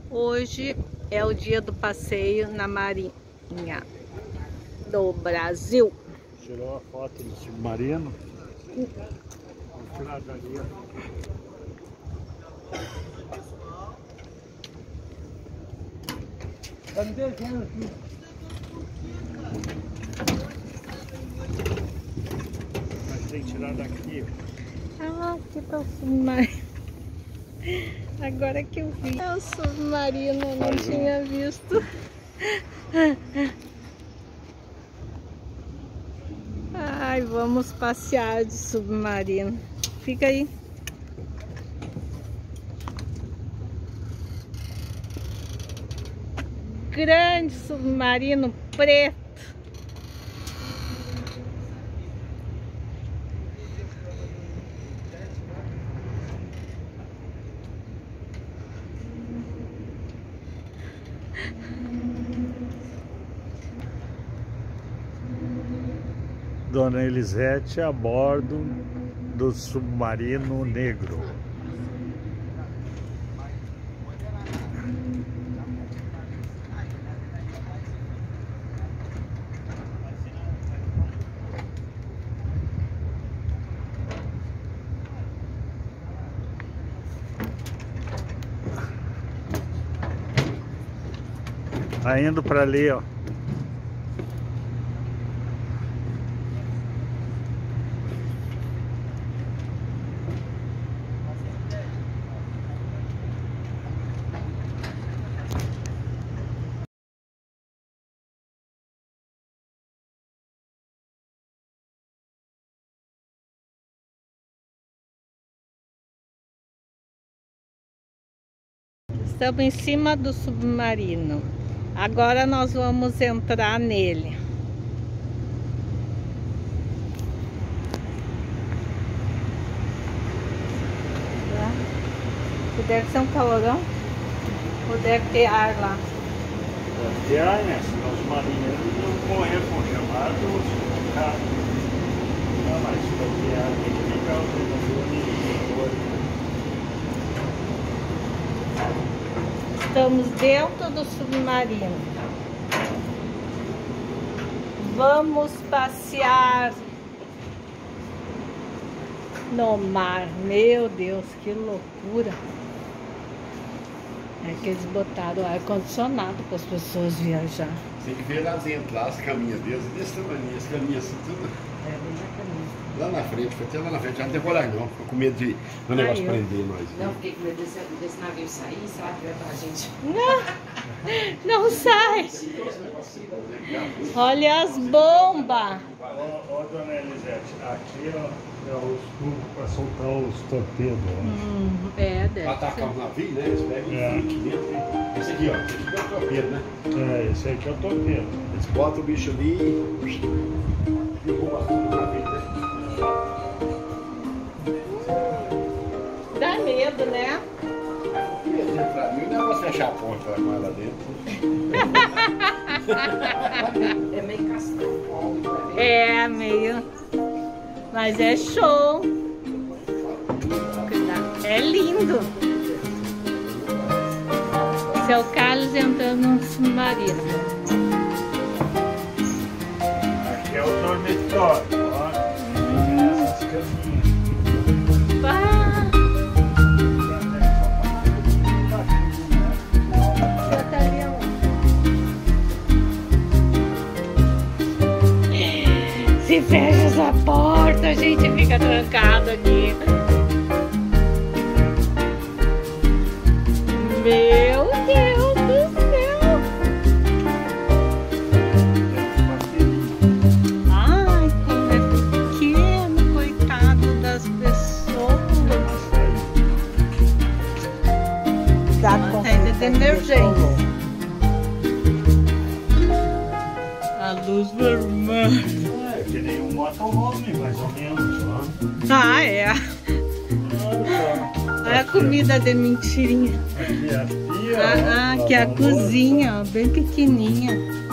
Hoje é o dia do passeio na Marinha do Brasil. Tirou a foto do submarino. Vamos tirar dali, ó. Tá me devendo aqui. Mas tem que tirar daqui. Ah, aqui tá o submarino. Agora que eu vi. É o submarino, eu não tinha visto. Ai, vamos passear de submarino. Fica aí. Grande submarino preto. Dona Elisete a bordo do submarino negro. Tá indo para ali, ó. Estamos em cima do submarino. Agora nós vamos entrar nele. Deve ser um calorão? Ou deve ter ar lá? Deve ter ar, né? Senão os marinheiros não morrer congelados ou se ficar. Não, mas se não ter ar, tem que ficar o telefone. Estamos dentro do submarino. Vamos passear no mar. Meu Deus, que loucura! É que eles botaram ar-condicionado para as pessoas viajar. Tem que ver lá dentro, lá as caminhas deles, desse tamanho, as caminhas assim, tudo. É, bem na caminha. Lá na frente, foi até lá na frente, já não tem coragem não, ficou com medo de o negócio prender nós. Não, fiquei com medo desse navio sair, sabe, que vai pra gente. Não sai! Olha as bombas! Ó, dona Elisete, aqui ó, é os tubos para soltar os torpedos. É, deve Atacar o navio, né? Eles pegam aqui dentro. Esse aqui, ó, esse aqui é o torpedo, né? É, esse aqui é o torpedo. Eles botam o bicho ali e derrubam tudo no navio, né? dá medo, né? O negócio é fechar a ponta lá dentro. É meio castão. É, meio. Mas é show. Cuidado. É lindo. Seu Carlos entrando num submarino. Aqui é o dormitório, ó. Essas caminhas. Pá. Bota ali, ó. Se fecha essa porta, a gente fica trancado aqui. Meu Deus do céu! Ai, como é pequeno, coitado das pessoas. Saída de emergência. A luz vermelha. É que nem um motorhome, mais ou menos, ó. Ah, é. Olha a comida de mentirinha. Aqui é a pia. Aqui é a cozinha, ó, bem pequenininha.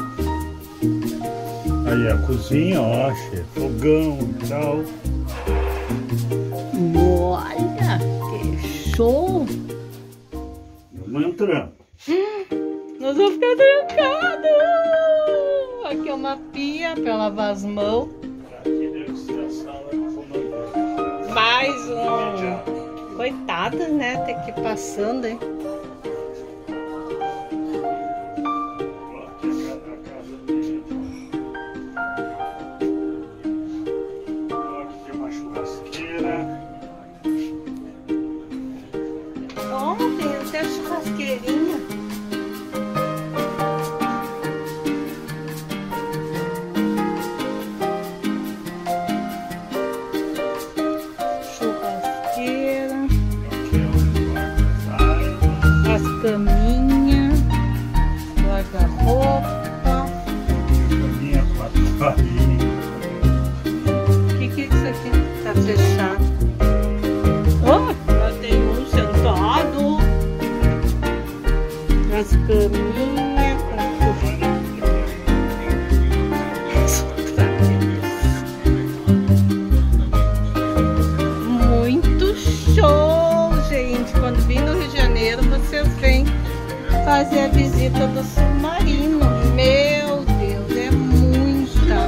Aí a cozinha, ó, chefe, fogão e tal. Olha, que show! Vamos entrando. Deus, vou ficar trancado. Aqui é uma pia pra lavar as mãos. Aqui deve ser a sala do comandante. Mais um. Coitada, né? Tem que ir passando, hein? Aqui é a casa dele. Aqui tem uma churrasqueira. Ó, tem até churrasqueirinha. Churrasqueira. Aqui é o guarda-saiba. As caminhas. Guarda-roupa. Caminha para a O que é isso aqui? Tá fechado. Oh, já tem um sentado. As caminhas. Muito show, gente. Quando vim no Rio de Janeiro, vocês vêm fazer a visita do submarino. Meu Deus, é muita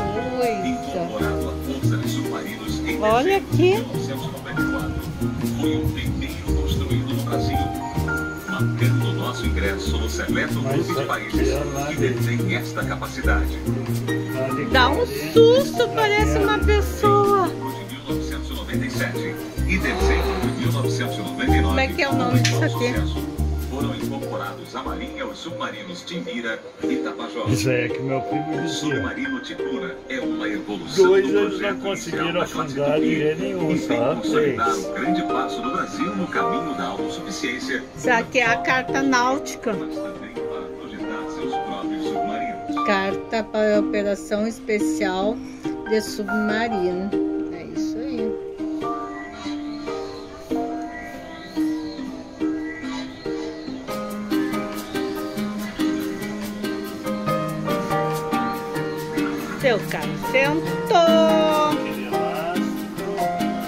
coisa. Olha aqui. Foi o primeiro construído no Brasil, mantendo nosso ingresso no seleto grupo de países que detém esta capacidade. Dá um susto, parece uma pessoa. De 1997 e dezembro de 1999. Como é que é o nome disso aqui? Foram incorporados à Marinha os submarinos Timbira e Tapajós. Isso aí é que meu primo O dizia. submarino Ticuna é uma evolução Dois do eles projeto não conseguiram inicial da Classe afundar de Tupi jeito nenhum, e só vem consolidar três. um grande passo do Brasil no caminho da autossuficiência, Isso aqui é a carta náutica. mas também para projetar seus próprios submarinos. Carta para operação especial de submarino. É isso aí. Seu carro sentou. Aquele elástico.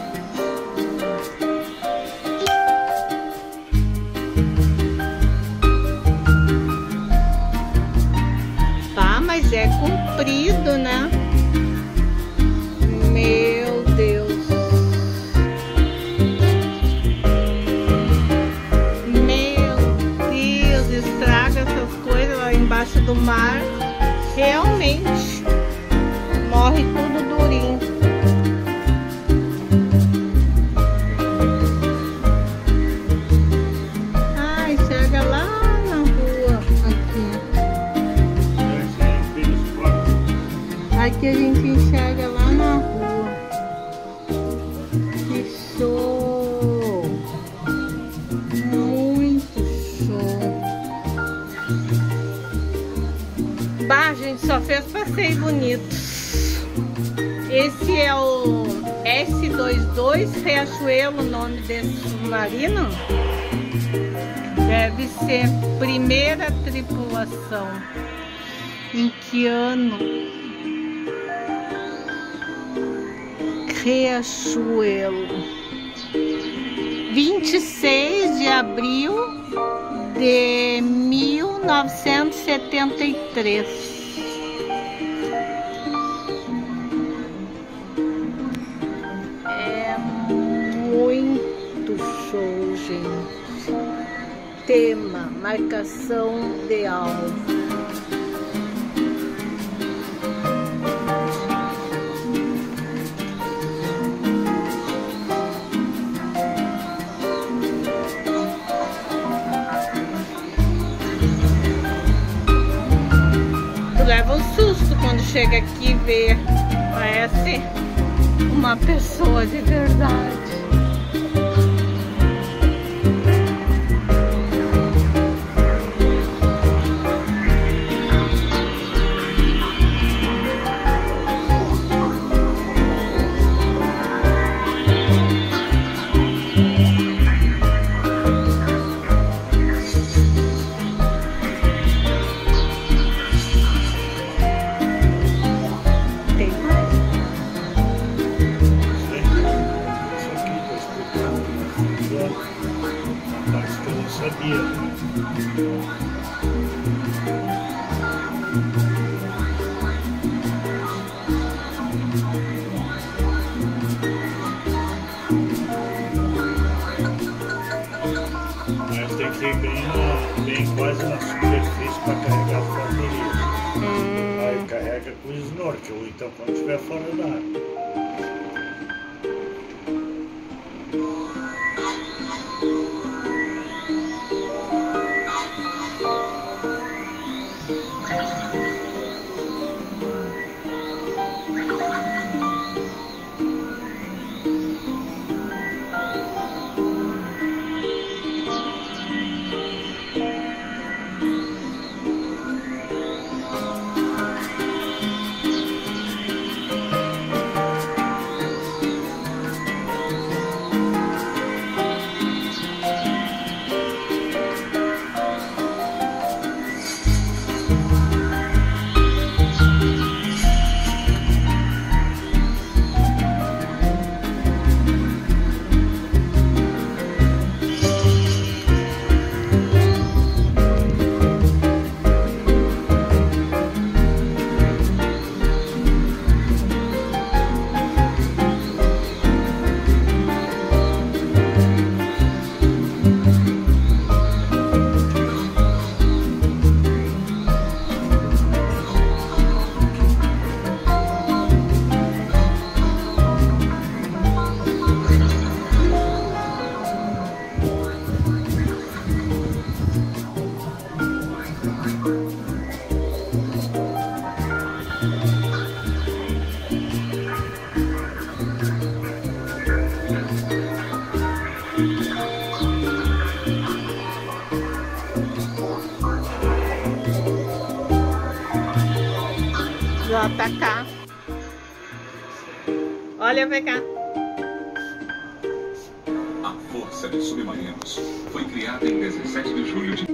Tá, mas é comprido, né? Meu Deus. Meu Deus, estraga essas coisas lá embaixo do mar. Realmente morre tudo durinho. Ai, chega lá na rua. Aqui. Aqui a gente enxerga lá na rua. Que show! Muito show! Bah, a gente só fez passeio bonito. Esse é o S22 Riachuelo, o nome desse submarino. Deve ser primeira tripulação. Em que ano? Riachuelo. 26 de abril de 1973. É muito show, gente. Tema, marcação de alvo. Leva um susto quando chega aqui e vê. Parece uma pessoa de verdade. Tem mais? Rapaz, que eu não sabia. aqui bem quase na superfície para carregar as baterias. Aí carrega com snorkel, ou então quando estiver fora da água. JK. Olha pra cá. A Força de Submarinos foi criada em 17 de julho de